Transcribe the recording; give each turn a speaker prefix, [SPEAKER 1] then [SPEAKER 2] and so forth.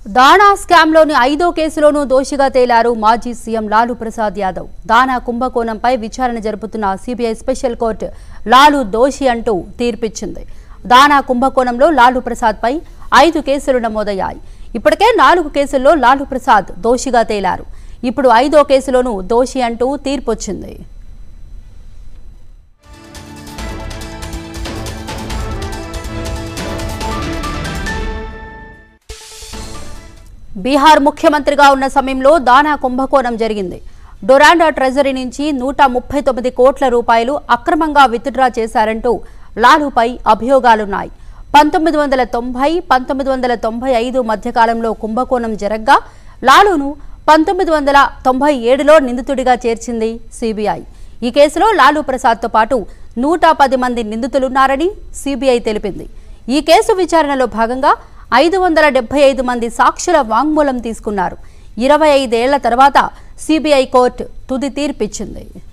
[SPEAKER 1] దానా స్కామ్లోని 5వ కేసులోనూ దోషిగా తేలారు మాజీ సీఎం లాలు ప్రసాద్ యాదవ్. దానా కుంభకోణంపై విచారణ జరుపుతున్న సిబిఐ స్పెషల్ కోర్టు లాలు దోషి అంటూ తీర్పిచ్చింది. దానా కుంభకోణంలో లాలు ప్రసాద్పై 5 కేసులు నమోదయ్యాయి. ఇప్పటికే 4 కేసుల్లో లాలు ప్రసాద్ దోషిగా తేలారు. ఇప్పుడు 5వ కేసులోనూ దోషి అంటూ తీర్పొచ్చింది. బీహార్ ముఖ్యమంత్రిగా ఉన్న సమయంలో దానా కుంభకోణం జరిగింది. డొరాండా ట్రెజరీ నుంచి 139 కోట్ల రూపాయలు అక్రమంగా విత్డ్రా చేశారంటూ లాలుపై అభియోగాలున్నాయి. 1990-1995 మధ్యకాలంలో కుంభకోణం జరగ్గా లాలును 1997లో నిందితుడిగా చేర్చింది సిబిఐ. ఈ కేసులో లాలు ప్రసాద్తో పాటు 110 మంది నిందితులున్నారని సిబిఐ తెలిపింది. ఈ కేసు విచారణలో భాగంగా 575 మంది సాక్షుల వాంగ్మూలం తీసుకున్నారు. 25 ఏళ్ల తర్వాత సిబిఐ కోర్టు తుది తీర్పిచ్చింది.